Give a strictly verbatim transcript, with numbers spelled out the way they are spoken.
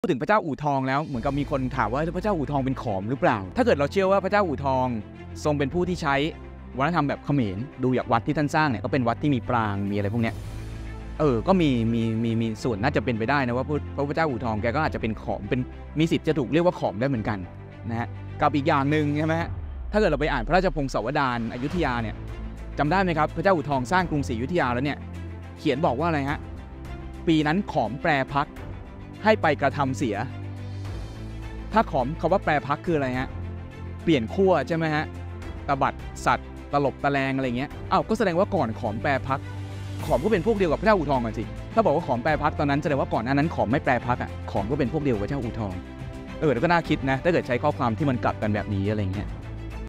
พูดถึงพระเจ้าอู่ทองแล้วเหมือนกับมีคนถามว่าพระเจ้าอู่ทองเป็นขอมหรือเปล่าถ้าเกิดเราเชื่อว่าพระเจ้าอู่ทองทรงเป็นผู้ที่ใช้วัฒนธรรมแบบเขมรดูจากวัดที่ท่านสร้างเนี่ยก็เป็นวัดที่มีปรางมีอะไรพวกเนี้ยเออก็มีมีมีมีส่วนน่าจะเป็นไปได้นะว่าพระพุทธเจ้าอู่ทองแกก็อาจจะเป็นขอมเป็นมีสิทธิ์จะถูกเรียกว่าขอมได้เหมือนกันนะฮะกับอีกอย่างหนึ่งใช่ไหมถ้าเกิดเราไปอ่านพระราชพงศาวดารอยุธยาเนี่ยจำได้ไหมครับพระเจ้าอู่ทองสร้างกรุงศรีอยุธยาแล้วเนี่ยเขียนบอกว่าอะไรฮะปีนั้นขอมแปรพักให้ไปกระทำเสียถ้าขอมคำว่าแปรพักคืออะไรฮะเปลี่ยนขั้วใช่ไหมฮะตบัดสัตว์ตลบตะแลงอะไรเงี้ยอ้าวก็แสดงว่าก่อนขอมแปรพักขอมก็เป็นพวกเดียวกับพระเจ้าอู่ทองกันสิถ้าบอกว่าขอมแปรพักตอนนั้นแสดงว่าก่อนหน้านั้นขอมไม่แปรพักอ่ะขอมก็เป็นพวกเดียวกับพระเจ้าอู่ทองเออแล้วก็น่าคิดนะถ้าเกิดใช้ข้อความที่มันกลับกันแบบนี้อะไรเงี้ย